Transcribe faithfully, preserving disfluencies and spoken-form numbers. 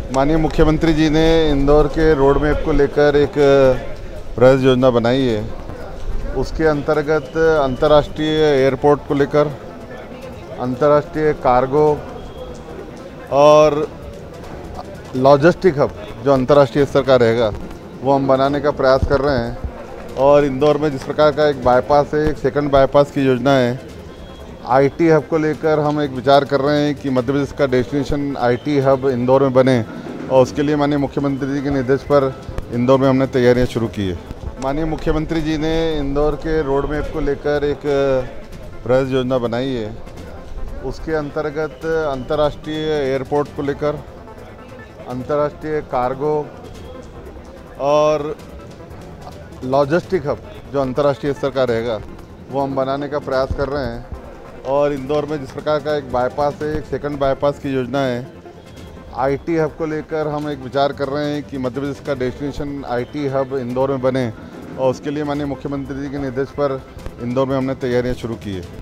माननीय मुख्यमंत्री जी ने इंदौर के रोड मैप को लेकर एक प्रयास योजना बनाई है। उसके अंतर्गत अंतर्राष्ट्रीय एयरपोर्ट को लेकर, अंतर्राष्ट्रीय कार्गो और लॉजिस्टिक हब जो अंतर्राष्ट्रीय स्तर का रहेगा वो हम बनाने का प्रयास कर रहे हैं। और इंदौर में जिस प्रकार का एक बाईपास है, एक सेकंड बाईपास की योजना है, आईटी हब को लेकर हम एक विचार कर रहे हैं कि मध्य प्रदेश का डेस्टिनेशन आईटी हब इंदौर में बने, और उसके लिए माननीय मुख्यमंत्री जी के निर्देश पर इंदौर में हमने तैयारियां शुरू की है। माननीय मुख्यमंत्री जी ने इंदौर के रोड मैप को लेकर एक प्रयास योजना बनाई है। उसके अंतर्गत अंतर्राष्ट्रीय एयरपोर्ट को लेकर, अंतर्राष्ट्रीय कार्गो और लॉजिस्टिक हब जो अंतर्राष्ट्रीय स्तर का रहेगा वो हम बनाने का प्रयास कर रहे हैं। और इंदौर में जिस प्रकार का एक बाईपास है, एक सेकंड बाईपास की योजना है, आईटी हब को लेकर हम एक विचार कर रहे हैं कि मध्य प्रदेश का डेस्टिनेशन आईटी हब इंदौर में बने, और उसके लिए माननीय मुख्यमंत्री जी के निर्देश पर इंदौर में हमने तैयारियां शुरू की है।